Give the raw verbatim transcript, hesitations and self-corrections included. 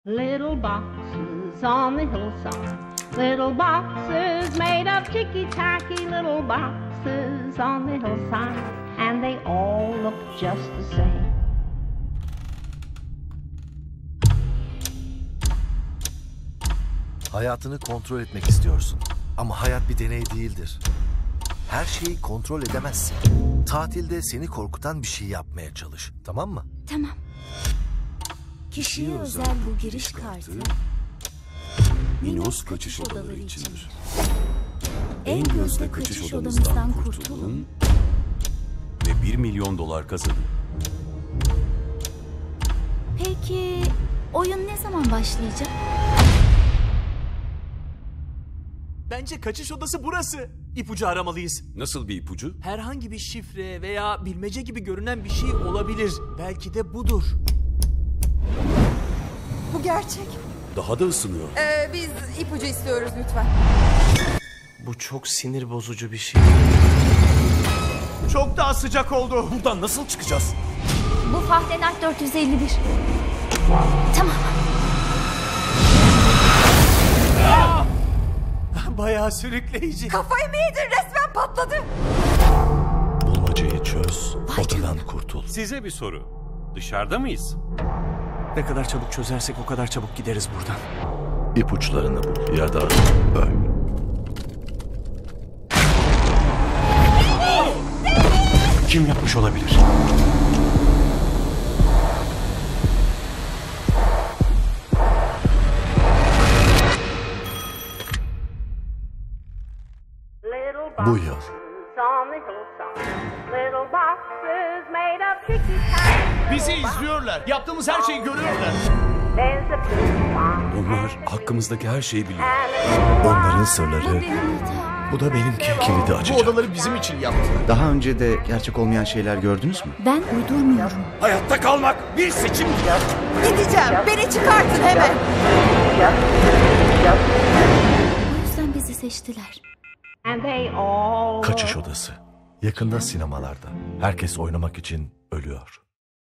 Little boxes on the hillside, little boxes made of ticky-tacky, little boxes on the hillside, and they all look just the same. Hayatını kontrol etmek istiyorsun. Ama hayat bir deney değildir. Her şeyi kontrol edemezsin. Tatilde seni korkutan bir şey yapmaya çalış. Tamam mı? Tamam. Kişiye özel bu giriş kartı Minos kaçış odaları içindir. En gözde kaçış odamızdan kurtulun ve bir milyon dolar kazanın. Peki oyun ne zaman başlayacak? Bence kaçış odası burası. İpucu aramalıyız. Nasıl bir ipucu? Herhangi bir şifre veya bilmece gibi görünen bir şey olabilir. Belki de budur. Bu gerçek. Daha da ısınıyor. Ee, biz ipucu istiyoruz lütfen. Bu çok sinir bozucu bir şey. Çok daha sıcak oldu. Buradan nasıl çıkacağız? Bu Fahrenheit dört yüz elli bir. Tamam. Bayağı sürükleyici. Kafayı mı yedin? Resmen patladı. Bulmacayı çöz, Vay odadan canına. kurtul. Size bir soru. Dışarıda mıyız? Ne kadar çabuk çözersek o kadar çabuk gideriz buradan. İpuçlarını bul ya da öl. Kim yapmış olabilir? Little Bu yıl. boxes on the hillside, little boxes made of ticky-tacky. Bizi izliyorlar. Yaptığımız her şeyi görüyorlar. There's a blue one Onlar hakkımızdaki her şeyi biliyor. and a Onların Bu sırları benim hatam. Bu da benimki. kilidi Bu açacak. odaları bizim için yaptı. Daha önce de gerçek olmayan şeyler gördünüz mü? Ben uydurmuyorum. Hayatta kalmak bir seçim. Gideceğim. Beni çıkartın hemen. O yüzden bizi seçtiler. and they all Kaçış odası. Yakında sinemalarda. Herkes oynamak için ölüyor.